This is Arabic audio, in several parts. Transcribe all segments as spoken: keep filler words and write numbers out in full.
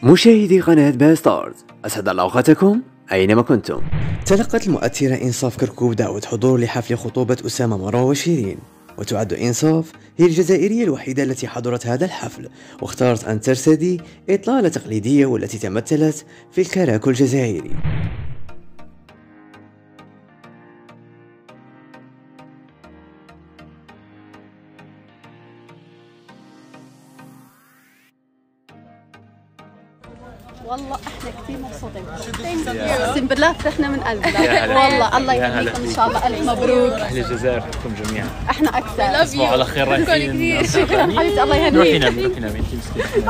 مشاهدي قناة باستارز، أسعد الله أوقاتكم أينما كنتم. تلقت المؤثرة إنصاف كركوب دعوة حضور لحفل خطوبة أسامة مروة وشيرين، وتعد إنصاف هي الجزائرية الوحيدة التي حضرت هذا الحفل، واختارت أن ترتدي إطلالة تقليدية والتي تمثلت في الكراكو الجزائري. والله احنا كثير مبسوطين، اقسم بالله فرحنا من قلبنا. والله الله يهنيكم ان شاء الله، الف مبروك. اهل الجزائر نحبكم جميعا. احنا اكثر. تصبحوا على خير. رايحين شكرا حبيبتي، الله يهنيك. روحي نامي روحي نامي انت مسكينه.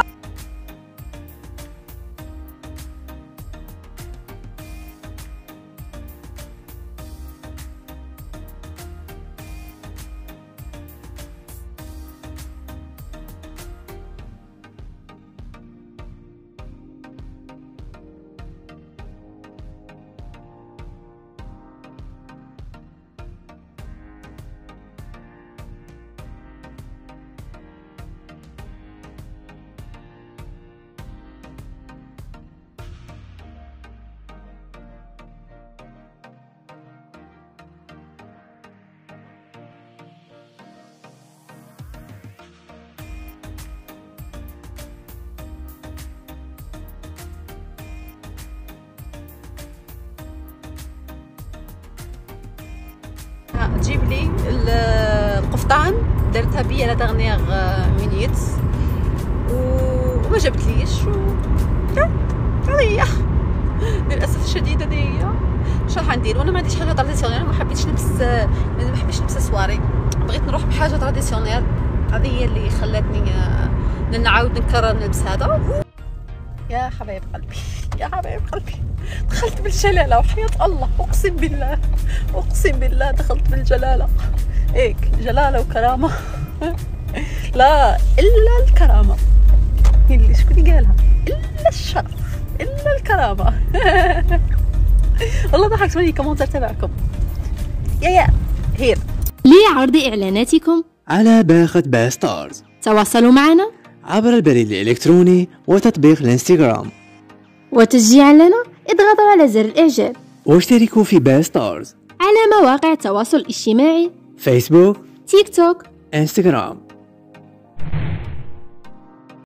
تجيب لي القفطان، درتها بيا لا دغنيغ مينيت وما جابتليش و هذه للاسف الشديد. هذه هي شنو راح ندير، وانا ما عنديش حاجه تراديسيونيل، ما حبيتش نلبس ما بحبش نلبس سواري، بغيت نروح بحاجه تراديسيونيل. هذه هي اللي خلاتني نعاود نكرر نلبس هذا. يا حبايب قلبي يا حبايب قلبي، دخلت بالجلاله وحياة الله، اقسم بالله اقسم بالله دخلت بالجلاله. هيك جلاله وكرامه لا الا الكرامه، اللي شكون اللي قالها؟ الا الشرف الا الكرامه. والله ضحكت مني كومنتر تبعكم. يا يا هير لعرض إعلاناتكم على باقة باستارز تواصلوا معنا عبر البريد الإلكتروني وتطبيق الانستغرام، وتشجيعا لنا اضغطوا على زر الإعجاب، واشتركوا في باستارز على مواقع التواصل الاجتماعي فيسبوك، تيك توك، انستغرام.